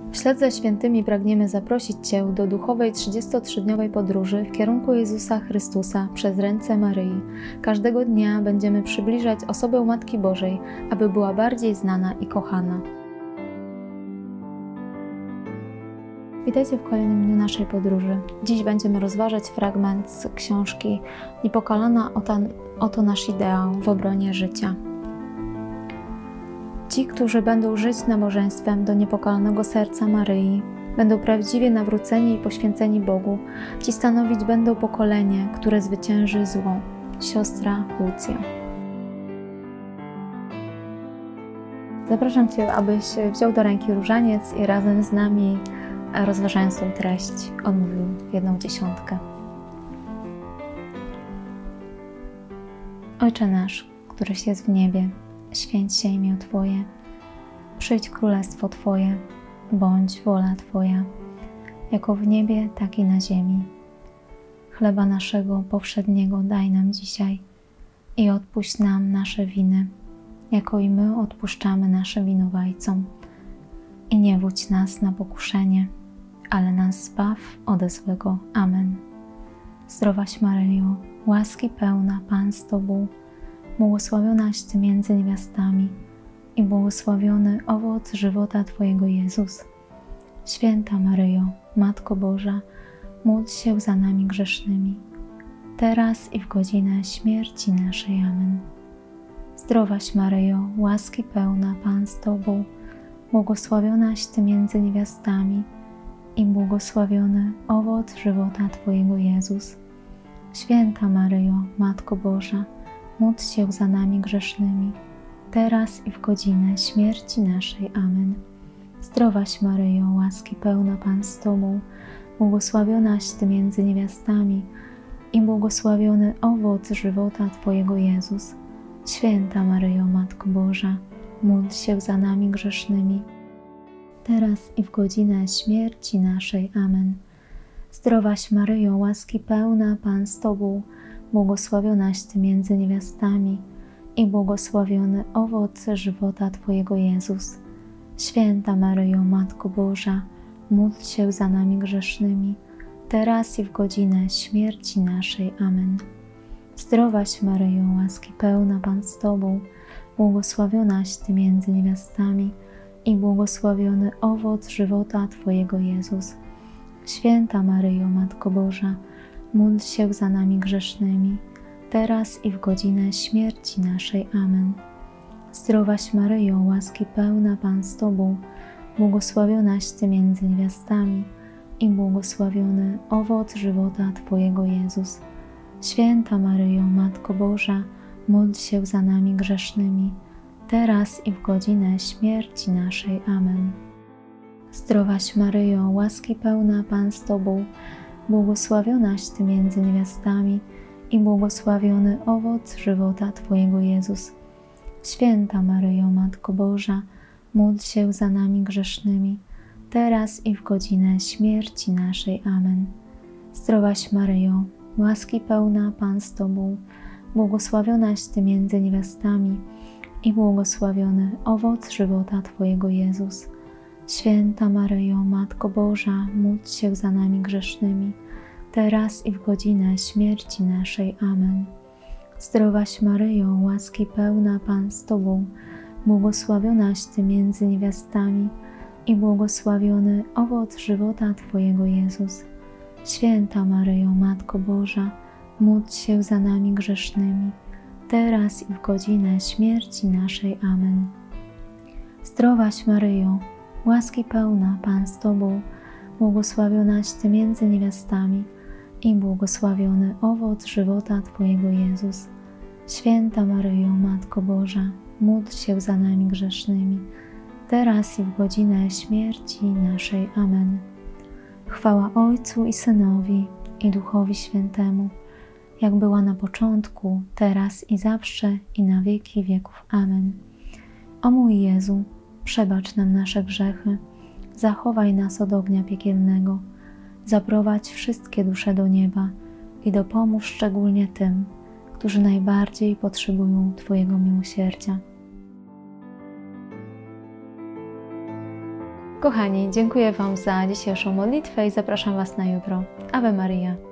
Wśled ze świętymi pragniemy zaprosić Cię do duchowej 33-dniowej podróży w kierunku Jezusa Chrystusa przez ręce Maryi. Każdego dnia będziemy przybliżać osobę Matki Bożej, aby była bardziej znana i kochana. Witajcie w kolejnym dniu naszej podróży. Dziś będziemy rozważać fragment z książki Niepokalana oto nasz ideał w obronie życia. Ci, którzy będą żyć nabożeństwem do niepokalanego serca Maryi, będą prawdziwie nawróceni i poświęceni Bogu. Ci stanowić będą pokolenie, które zwycięży zło. Siostra Lucja. Zapraszam Cię, abyś wziął do ręki różaniec i razem z nami, rozważając tą treść, odmówił jedną dziesiątkę. Ojcze nasz, któryś jest w niebie, święć się imię Twoje, przyjdź królestwo Twoje, bądź wola Twoja, jako w niebie, tak i na ziemi. Chleba naszego powszedniego daj nam dzisiaj i odpuść nam nasze winy, jako i my odpuszczamy naszym winowajcom. I nie wódź nas na pokuszenie, ale nas zbaw ode złego. Amen. Zdrowaś Maryjo, łaski pełna, Pan z Tobą, błogosławionaś Ty między niewiastami i błogosławiony owoc żywota Twojego Jezus. Święta Maryjo, Matko Boża, módl się za nami grzesznymi, teraz i w godzinę śmierci naszej. Amen. Zdrowaś Maryjo, łaski pełna, Pan z Tobą, błogosławionaś Ty między niewiastami i błogosławiony owoc żywota Twojego Jezus. Święta Maryjo, Matko Boża, módl się za nami grzesznymi, teraz i w godzinę śmierci naszej. Amen. Zdrowaś Maryjo, łaski pełna, Pan z Tobą, błogosławionaś Ty między niewiastami i błogosławiony owoc żywota Twojego Jezus. Święta Maryjo, Matko Boża, módl się za nami grzesznymi, teraz i w godzinę śmierci naszej. Amen. Zdrowaś Maryjo, łaski pełna, Pan z Tobą, błogosławionaś Ty między niewiastami i błogosławiony owoc żywota Twojego Jezus. Święta Maryjo, Matko Boża, módl się za nami grzesznymi, teraz i w godzinę śmierci naszej. Amen. Zdrowaś Maryjo, łaski pełna, Pan z Tobą, błogosławionaś Ty między niewiastami i błogosławiony owoc żywota Twojego Jezus. Święta Maryjo, Matko Boża, módl się za nami grzesznymi, teraz i w godzinę śmierci naszej. Amen. Zdrowaś Maryjo, łaski pełna, Pan z Tobą, błogosławionaś Ty między niewiastami i błogosławiony owoc żywota Twojego Jezus. Święta Maryjo, Matko Boża, módl się za nami grzesznymi, teraz i w godzinę śmierci naszej. Amen. Zdrowaś Maryjo, łaski pełna, Pan z Tobą, błogosławionaś Ty między niewiastami i błogosławiony owoc żywota Twojego Jezus. Święta Maryjo, Matko Boża, módl się za nami grzesznymi, teraz i w godzinę śmierci naszej. Amen. Zdrowaś Maryjo, łaski pełna, Pan z Tobą, błogosławionaś Ty między niewiastami i błogosławiony owoc żywota Twojego Jezus. Święta Maryjo, Matko Boża, módl się za nami grzesznymi, teraz i w godzinę śmierci naszej. Amen. Zdrowaś Maryjo, łaski pełna, Pan z Tobą, błogosławionaś Ty między niewiastami i błogosławiony owoc żywota Twojego Jezus. Święta Maryjo, Matko Boża, módl się za nami grzesznymi, teraz i w godzinę śmierci naszej. Amen. Zdrowaś Maryjo, łaski pełna, Pan z Tobą, błogosławionaś Ty między niewiastami i błogosławiony owoc żywota Twojego Jezus. Święta Maryjo, Matko Boża, módl się za nami grzesznymi, teraz i w godzinę śmierci naszej. Amen. Chwała Ojcu i Synowi, i Duchowi Świętemu, jak była na początku, teraz i zawsze, i na wieki wieków. Amen. O mój Jezu, przebacz nam nasze grzechy, zachowaj nas od ognia piekielnego, zaprowadź wszystkie dusze do nieba i dopomóż szczególnie tym, którzy najbardziej potrzebują Twojego miłosierdzia. Kochani, dziękuję Wam za dzisiejszą modlitwę i zapraszam Was na jutro. Ave Maria.